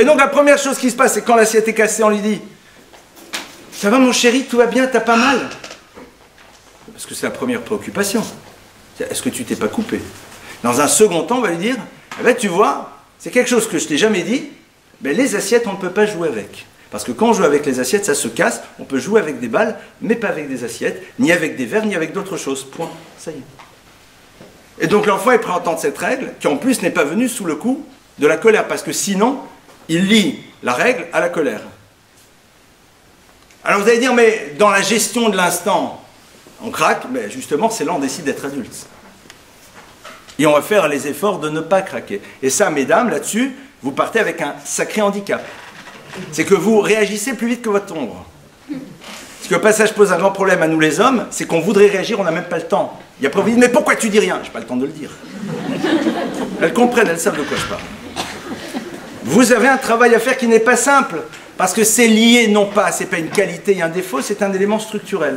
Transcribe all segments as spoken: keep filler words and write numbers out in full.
Et donc la première chose qui se passe, c'est quand l'assiette est cassée, on lui dit « Ça va mon chéri, tout va bien, t'as pas mal ?» Parce que c'est la première préoccupation. Est-ce que tu t'es pas coupé? Dans un second temps, on va lui dire eh ben, « Tu vois, c'est quelque chose que je t'ai jamais dit, mais les assiettes, on ne peut pas jouer avec. » Parce que quand on joue avec les assiettes, ça se casse. On peut jouer avec des balles, mais pas avec des assiettes, ni avec des verres, ni avec d'autres choses. Point. Ça y est. Et donc l'enfant est prêt à entendre cette règle, qui en plus n'est pas venue sous le coup de la colère, parce que sinon, il lie la règle à la colère. Alors vous allez dire, mais dans la gestion de l'instant, on craque. Ben justement, c'est là on décide d'être adulte. Et on va faire les efforts de ne pas craquer. Et ça, mesdames, là-dessus, vous partez avec un sacré handicap. C'est que vous réagissez plus vite que votre ombre. Parce que le passage pose un grand problème à nous les hommes, c'est qu'on voudrait réagir, on n'a même pas le temps. Et après vous dites, mais pourquoi tu dis rien? Je n'ai pas le temps de le dire. Elles comprennent, elles savent de quoi je parle. Vous avez un travail à faire qui n'est pas simple, parce que c'est lié, non pas, c'est pas une qualité et un défaut, c'est un élément structurel.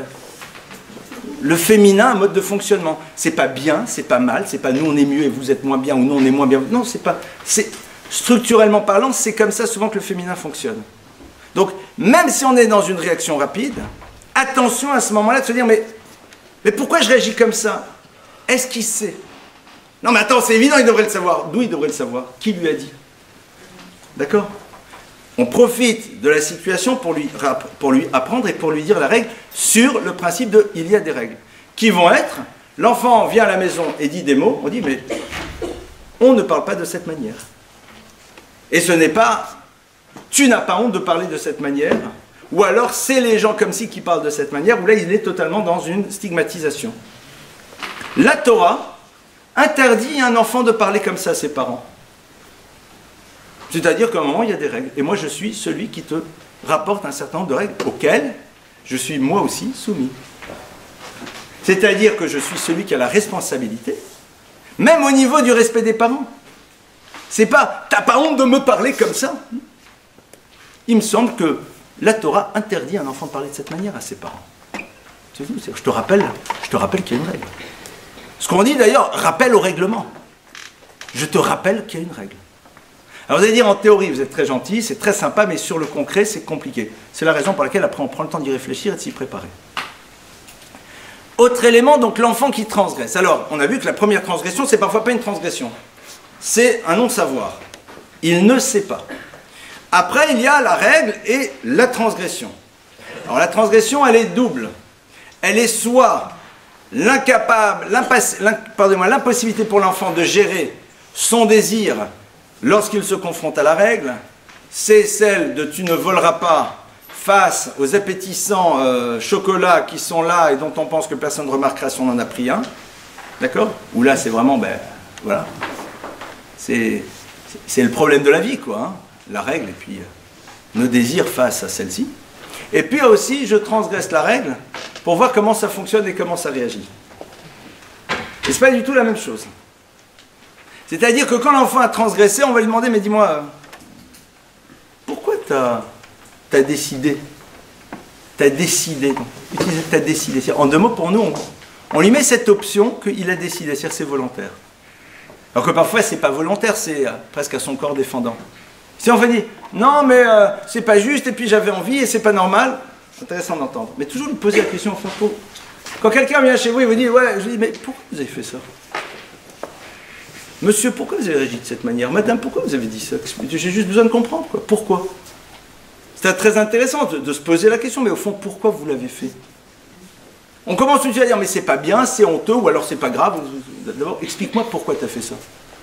Le féminin, un mode de fonctionnement. C'est pas bien, c'est pas mal, c'est pas nous on est mieux et vous êtes moins bien, ou nous on est moins bien. Non, c'est pas... Structurellement parlant, c'est comme ça souvent que le féminin fonctionne. Donc, même si on est dans une réaction rapide, attention à ce moment-là de se dire, mais, mais pourquoi je réagis comme ça? Est-ce qu'il sait? Non mais attends, c'est évident, il devrait le savoir. D'où il devrait le savoir? Qui lui a dit? D'accord? On profite de la situation pour lui, pour lui apprendre et pour lui dire la règle sur le principe de « il y a des règles » qui vont être, l'enfant vient à la maison et dit des mots, on dit mais on ne parle pas de cette manière. Et ce n'est pas « tu n'as pas honte de parler de cette manière » ou alors c'est les gens comme ci qui parlent de cette manière, où là il est totalement dans une stigmatisation. La Torah interdit à un enfant de parler comme ça à ses parents. C'est-à-dire qu'à un moment il y a des règles. Et moi je suis celui qui te rapporte un certain nombre de règles auxquelles je suis moi aussi soumis. C'est-à-dire que je suis celui qui a la responsabilité, même au niveau du respect des parents. C'est pas, t'as pas honte de me parler comme ça. Il me semble que la Torah interdit à un enfant de parler de cette manière à ses parents. C'est tout. Je te rappelle, je te rappelle qu'il y a une règle. Ce qu'on dit d'ailleurs, rappel au règlement. Je te rappelle qu'il y a une règle. Alors vous allez dire en théorie, vous êtes très gentil, c'est très sympa, mais sur le concret, c'est compliqué. C'est la raison pour laquelle après on prend le temps d'y réfléchir et de s'y préparer. Autre élément, donc l'enfant qui transgresse. Alors, on a vu que la première transgression, c'est parfois pas une transgression. C'est un non-savoir. Il ne sait pas. Après, il y a la règle et la transgression. Alors la transgression, elle est double. Elle est soit l'incapable, l'impossibilité pour l'enfant de gérer son désir lorsqu'il se confronte à la règle, c'est celle de « tu ne voleras pas » face aux appétissants euh, chocolats qui sont là et dont on pense que personne ne remarquera si on en a pris un. D'accord? Ou là, c'est vraiment, ben, voilà. C'est le problème de la vie, quoi. Hein, la règle, et puis euh, nos désirs face à celle-ci. Et puis aussi, je transgresse la règle pour voir comment ça fonctionne et comment ça réagit. Et c'est pas du tout la même chose. C'est-à-dire que quand l'enfant a transgressé, on va lui demander, mais dis-moi, pourquoi t'as as décidé T'as décidé. Utiliser t'as décidé. En deux mots, pour nous, on, on lui met cette option qu'il a décidé, c'est-à-dire c'est volontaire. Alors que parfois, c'est pas volontaire, c'est presque à son corps défendant. Si on fait dire, non, mais euh, c'est pas juste, et puis j'avais envie, et c'est pas normal, c'est intéressant d'entendre. Mais toujours lui poser la question au fond, pour... Quand quelqu'un vient chez vous et vous dit, ouais, je dis, mais pourquoi vous avez fait ça? Monsieur, pourquoi vous avez réagi de cette manière? Madame, pourquoi vous avez dit ça? J'ai juste besoin de comprendre, quoi. Pourquoi? C'est très intéressant de, de se poser la question, mais au fond, pourquoi vous l'avez fait? On commence tout de suite à dire, mais c'est pas bien, c'est honteux, ou alors c'est pas grave. D'abord, explique-moi pourquoi tu as fait ça.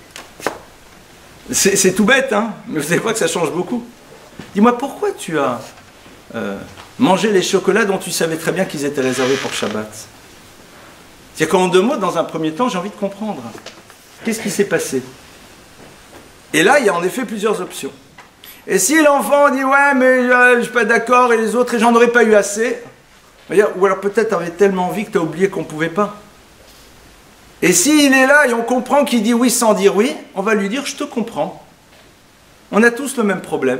C'est tout bête, hein, mais vous savez pas que ça change beaucoup. Dis-moi, pourquoi tu as euh, mangé les chocolats dont tu savais très bien qu'ils étaient réservés pour Shabbat? C'est qu'en deux mots, dans un premier temps, j'ai envie de comprendre. Qu'est-ce qui s'est passé? Et là, il y a en effet plusieurs options. Et si l'enfant dit, ouais, mais euh, je ne suis pas d'accord, et les autres, et j'en aurais pas eu assez, ou alors peut-être tu avais tellement envie que tu as oublié qu'on ne pouvait pas. Et s'il est là et on comprend qu'il dit oui sans dire oui, on va lui dire, je te comprends. On a tous le même problème.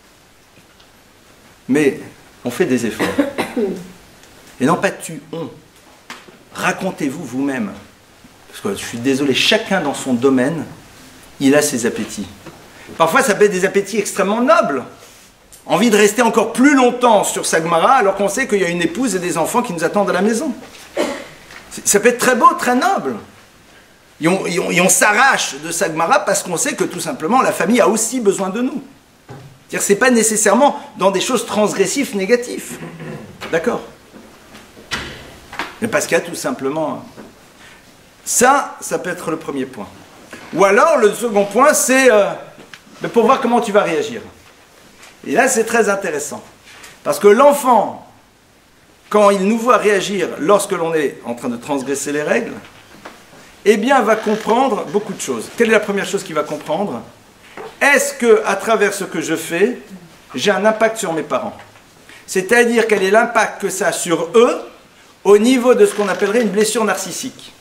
Mais on fait des efforts. Et non pas tu, on. Racontez-vous vous-même. Parce que je suis désolé, chacun dans son domaine, il a ses appétits. Parfois, ça peut être des appétits extrêmement nobles. Envie de rester encore plus longtemps sur sa Gemara, alors qu'on sait qu'il y a une épouse et des enfants qui nous attendent à la maison. Ça peut être très beau, très noble. Et on, et on, et on s'arrache de sa Gemara parce qu'on sait que tout simplement, la famille a aussi besoin de nous. C'est-à-dire que ce n'est pas nécessairement dans des choses transgressives, négatives. D'accord? Mais parce qu'il y a tout simplement... Ça, ça peut être le premier point. Ou alors, le second point, c'est euh, pour voir comment tu vas réagir. Et là, c'est très intéressant. Parce que l'enfant, quand il nous voit réagir lorsque l'on est en train de transgresser les règles, eh bien, va comprendre beaucoup de choses. Quelle est la première chose qu'il va comprendre? Est-ce que, à travers ce que je fais, j'ai un impact sur mes parents? C'est-à-dire, quel est l'impact que ça a sur eux au niveau de ce qu'on appellerait une blessure narcissique?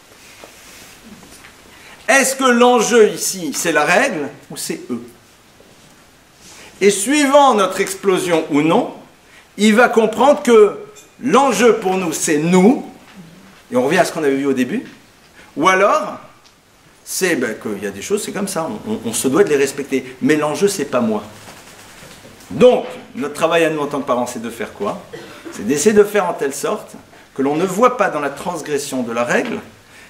Est-ce que l'enjeu ici, c'est la règle ou c'est eux? Et suivant notre explosion ou non, il va comprendre que l'enjeu pour nous, c'est nous, et on revient à ce qu'on avait vu au début, ou alors, c'est ben, qu'il y a des choses, c'est comme ça, on, on se doit de les respecter, mais l'enjeu, c'est pas moi. Donc, notre travail à nous en tant que parents, c'est de faire quoi? C'est d'essayer de faire en telle sorte que l'on ne voit pas dans la transgression de la règle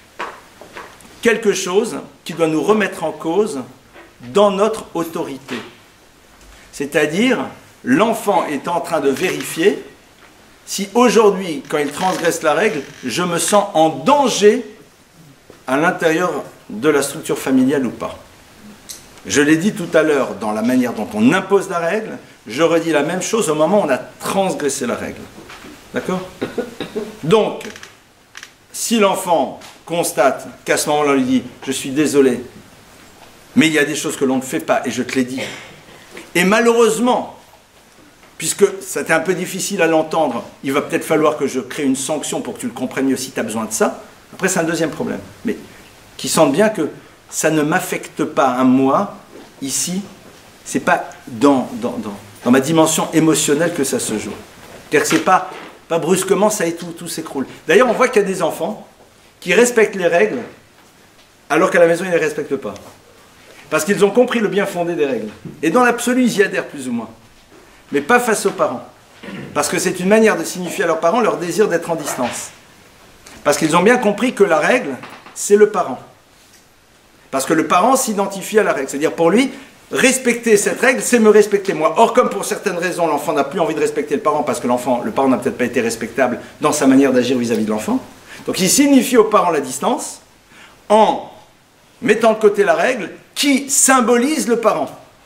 quelque chose qui doit nous remettre en cause dans notre autorité. C'est-à-dire, l'enfant est en train de vérifier si aujourd'hui, quand il transgresse la règle, je me sens en danger à l'intérieur de la structure familiale ou pas. Je l'ai dit tout à l'heure dans la manière dont on impose la règle, je redis la même chose au moment où on a transgressé la règle. D'accord? Donc, si l'enfant constate qu'à ce moment-là, on lui dit « je suis désolé, mais il y a des choses que l'on ne fait pas et je te l'ai dit ». Et malheureusement, puisque c'était un peu difficile à l'entendre, il va peut-être falloir que je crée une sanction pour que tu le comprennes mieux si tu as besoin de ça. Après, c'est un deuxième problème. Mais qui sentent bien que ça ne m'affecte pas à moi, ici, c'est pas dans, dans, dans, dans ma dimension émotionnelle que ça se joue. C'est-à-dire que c'est pas, pas brusquement, ça et tout, tout s'écroule. D'ailleurs, on voit qu'il y a des enfants qui respectent les règles, alors qu'à la maison, ils ne les respectent pas. Parce qu'ils ont compris le bien fondé des règles. Et dans l'absolu, ils y adhèrent plus ou moins. Mais pas face aux parents. Parce que c'est une manière de signifier à leurs parents leur désir d'être en distance. Parce qu'ils ont bien compris que la règle, c'est le parent. Parce que le parent s'identifie à la règle. C'est-à-dire pour lui, respecter cette règle, c'est me respecter moi. Or, comme pour certaines raisons, l'enfant n'a plus envie de respecter le parent, parce que l'enfant, le parent n'a peut-être pas été respectable dans sa manière d'agir vis-à-vis de l'enfant. Donc il signifie aux parents la distance en mettant de côté la règle qui symbolise le parent.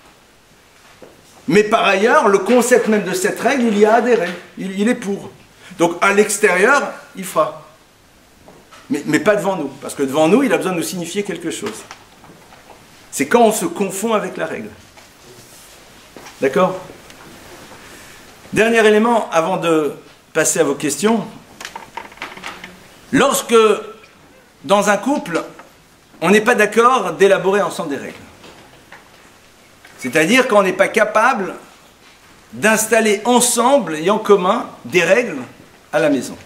Mais par ailleurs, le concept même de cette règle, il y a adhéré. Il, il est pour. Donc à l'extérieur, il fera. Mais, mais pas devant nous. Parce que devant nous, il a besoin de nous signifier quelque chose. C'est quand on se confond avec la règle. D'accord? Dernier élément, avant de passer à vos questions. Lorsque, dans un couple, on n'est pas d'accord d'élaborer ensemble des règles. C'est-à-dire qu'on n'est pas capable d'installer ensemble et en commun des règles à la maison.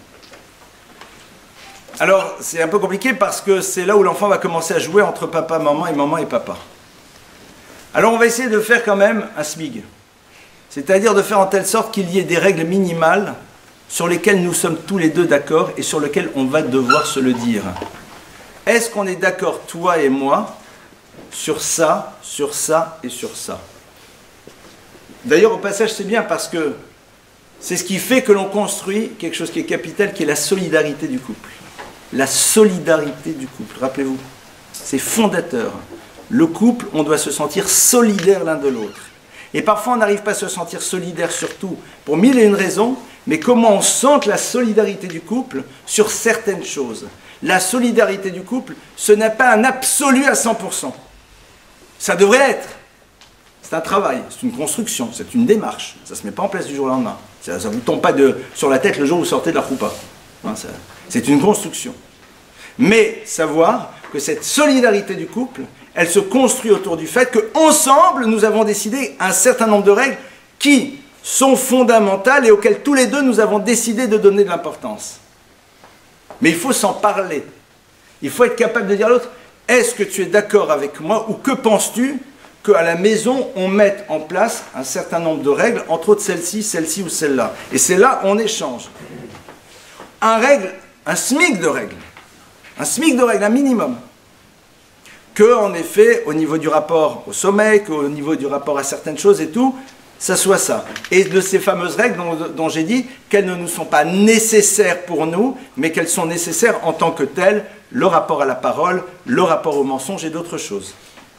Alors, c'est un peu compliqué parce que c'est là où l'enfant va commencer à jouer entre papa, maman et maman et papa. Alors, on va essayer de faire quand même un smig. C'est-à-dire de faire en telle sorte qu'il y ait des règles minimales sur lesquelles nous sommes tous les deux d'accord et sur lesquelles on va devoir se le dire. Est-ce qu'on est d'accord, toi et moi, sur ça, sur ça et sur ça? D'ailleurs, au passage, c'est bien parce que c'est ce qui fait que l'on construit quelque chose qui est capital, qui est la solidarité du couple. La solidarité du couple, rappelez-vous, c'est fondateur. Le couple, on doit se sentir solidaire l'un de l'autre. Et parfois, on n'arrive pas à se sentir solidaire surtout pour mille et une raisons, mais comment on sente la solidarité du couple sur certaines choses. La solidarité du couple, ce n'est pas un absolu à cent pour cent. Ça devrait l'être. C'est un travail, c'est une construction, c'est une démarche. Ça ne se met pas en place du jour au lendemain. Ça ne vous tombe pas de, sur la tête le jour où vous sortez de la roupa. Hein, c'est une construction. Mais savoir que cette solidarité du couple, elle se construit autour du fait qu'ensemble, nous avons décidé un certain nombre de règles qui sont fondamentales et auxquelles tous les deux, nous avons décidé de donner de l'importance. Mais il faut s'en parler. Il faut être capable de dire à l'autre, est-ce que tu es d'accord avec moi ou que penses-tu qu'à la maison, on mette en place un certain nombre de règles, entre autres celle-ci, celle-ci ou celle-là. Et c'est là on échange. Un règle, un SMIC de règles, un SMIC de règles, un minimum. Que, en effet, au niveau du rapport au sommeil, qu'au niveau du rapport à certaines choses et tout, ça soit ça. Et de ces fameuses règles dont, dont j'ai dit qu'elles ne nous sont pas nécessaires pour nous, mais qu'elles sont nécessaires en tant que telles, le rapport à la parole, le rapport au mensonge et d'autres choses.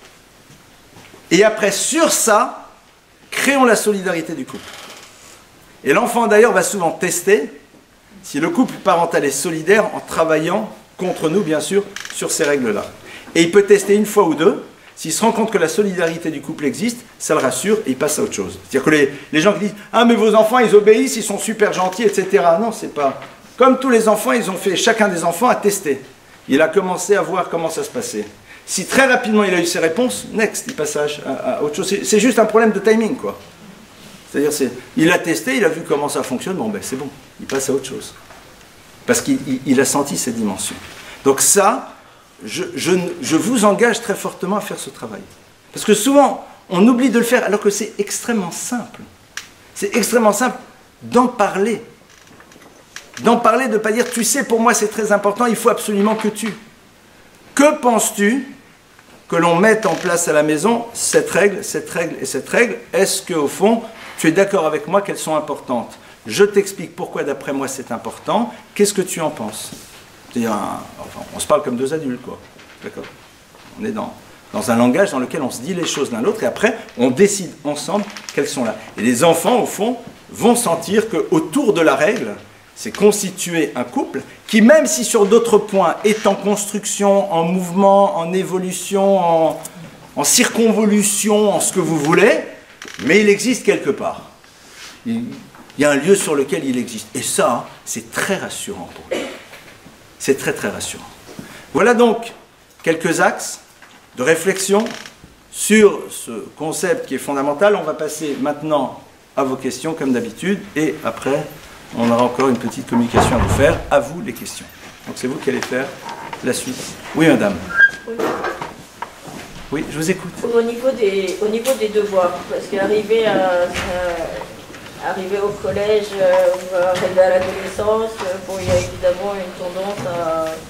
Et après, sur ça, créons la solidarité du couple. Et l'enfant, d'ailleurs, va souvent tester si le couple parental est solidaire en travaillant contre nous, bien sûr, sur ces règles-là. Et il peut tester une fois ou deux. S'il se rend compte que la solidarité du couple existe, ça le rassure et il passe à autre chose. C'est-à-dire que les, les gens qui disent « Ah, mais vos enfants, ils obéissent, ils sont super gentils, et cetera » Non, c'est pas... Comme tous les enfants, ils ont fait, chacun des enfants a testé. Il a commencé à voir comment ça se passait. Si très rapidement il a eu ses réponses, next, il passe à, à, à autre chose. C'est juste un problème de timing, quoi. C'est-à-dire, il a testé, il a vu comment ça fonctionne, bon ben c'est bon, il passe à autre chose. Parce qu'il il, il a senti cette dimension. Donc ça... Je, je, je vous engage très fortement à faire ce travail. Parce que souvent, on oublie de le faire alors que c'est extrêmement simple. C'est extrêmement simple d'en parler. D'en parler, de ne pas dire « tu sais, pour moi c'est très important, il faut absolument que tu... » Que penses-tu que l'on mette en place à la maison cette règle, cette règle et cette règle? Est-ce qu'au fond, tu es d'accord avec moi qu'elles sont importantes? Je t'explique pourquoi d'après moi c'est important. Qu'est-ce que tu en penses? C'est-à-dire, enfin, on se parle comme deux adultes, quoi. D'accord? On est dans, dans un langage dans lequel on se dit les choses l'un l'autre et après, on décide ensemble qu'elles sont là. Et les enfants, au fond, vont sentir qu'autour de la règle, c'est constituer un couple qui, même si sur d'autres points, est en construction, en mouvement, en évolution, en, en circonvolution, en ce que vous voulez, mais il existe quelque part. Il, il y a un lieu sur lequel il existe. Et ça, c'est très rassurant pour eux. C'est très très rassurant. Voilà donc quelques axes de réflexion sur ce concept qui est fondamental. On va passer maintenant à vos questions comme d'habitude et après on aura encore une petite communication à vous faire. À vous les questions. Donc c'est vous qui allez faire la suite. Oui madame. Oui, oui je vous écoute. Au niveau des, au niveau des devoirs, parce qu'arriver à... Arriver au collège euh, ou arriver à l'adolescence, euh, bon, il y a évidemment une tendance à,